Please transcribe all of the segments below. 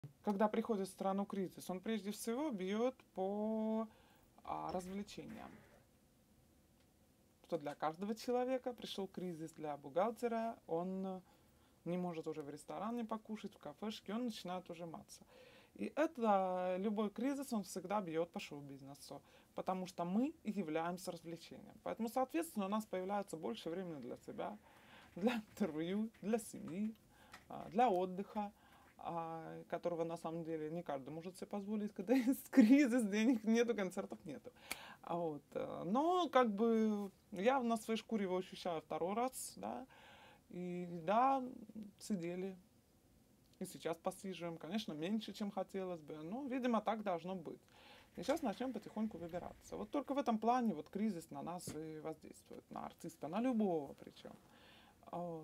когда приходит в страну кризис, он прежде всего бьет по развлечениям. Что для каждого человека пришел кризис, для бухгалтера он не может уже в ресторане покушать, в кафешке, он начинает ужиматься. И это, любой кризис, он всегда бьет по шоу-бизнесу, потому что мы являемся развлечением. Поэтому, соответственно, у нас появляется больше времени для себя, для интервью, для семьи, для отдыха, которого на самом деле не каждый может себе позволить, когда есть кризис, денег нету, концертов нету. Но как бы я на своей шкуре его ощущаю второй раз, да, и да, сидели. И сейчас посиживаем, конечно, меньше, чем хотелось бы, но, видимо, так должно быть. И сейчас начнем потихоньку выбираться. Вот только в этом плане вот кризис на нас и воздействует, на артиста, на любого причем. Вот,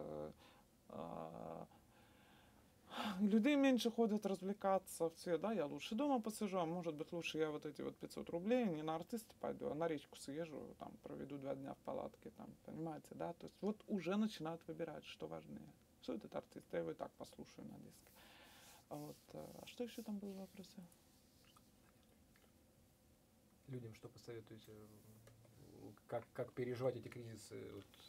людей меньше ходят развлекаться, все, да, я лучше дома посижу, а может быть лучше я вот эти вот 500 рублей не на артиста пойду, а на речку съезжу, там, проведу 2 дня в палатке, там, понимаете, да, то есть вот уже начинают выбирать, что важнее. Что этот артист, я его и так послушаю на диске. Что еще там было в вопросе? Людям что посоветуете? Как переживать эти кризисы?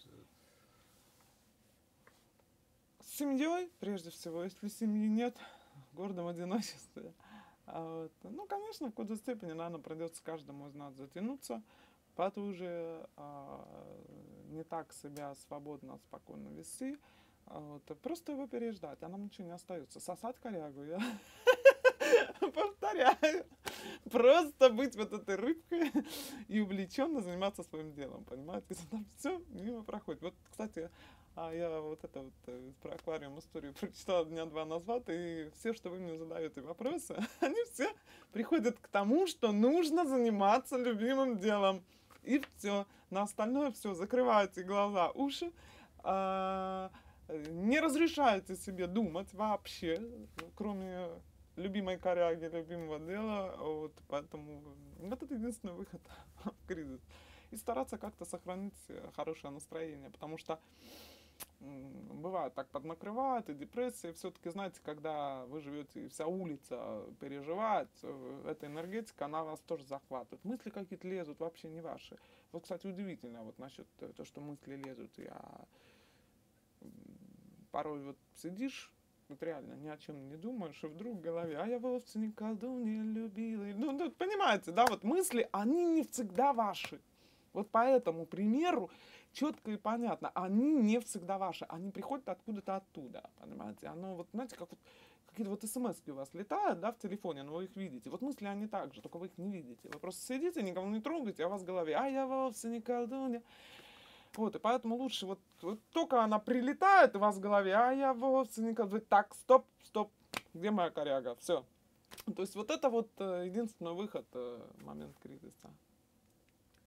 С семьей, прежде всего, если семьи нет, в гордом одиночестве. Ну, конечно, в какой-то степени, наверное, придется каждому из нас затянуться, потуже, не так себя свободно, спокойно вести, просто его переждать, а нам ничего не остается. Сосать корягу, я повторяю. Просто быть вот этой рыбкой и увлеченно заниматься своим делом, понимаете? Там все мимо проходит. Вот, кстати, я вот это вот про аквариум историю прочитала дня 2 назад, и все, что вы мне задаете вопросы, они все приходят к тому, что нужно заниматься любимым делом. И все. На остальное все. Закрывайте глаза, уши. Не разрешайте себе думать вообще, кроме любимой коряги, любимого дела. Поэтому это единственный выход в кризис. И стараться как-то сохранить хорошее настроение, потому что бывает так поднакрывает и депрессия. Все-таки, знаете, когда вы живете и вся улица переживает, эта энергетика, она вас тоже захватывает. Мысли какие-то лезут, вообще не ваши. Вот, кстати, удивительно вот насчет того, что мысли лезут. Я порой вот сидишь, вот реально ни о чем не думаешь, и вдруг в голове, а я вовсе никого не любила. Ну, понимаете, да, вот мысли, они не всегда ваши. Вот по этому примеру четко и понятно, они не всегда ваши, они приходят откуда-то оттуда, понимаете? Оно вот, знаете, как вот какие-то вот смс-ки у вас летают, да, в телефоне, но вы их видите. Вот мысли они так же, только вы их не видите. Вы просто сидите, никого не трогаете, а у вас в голове, а я вовсе не колдунья. Вот, и поэтому лучше вот только она прилетает у вас в голове, а я вовсе не колдунья. Так, стоп, стоп, где моя коряга? Все. То есть вот это вот единственный выход в момент кризиса.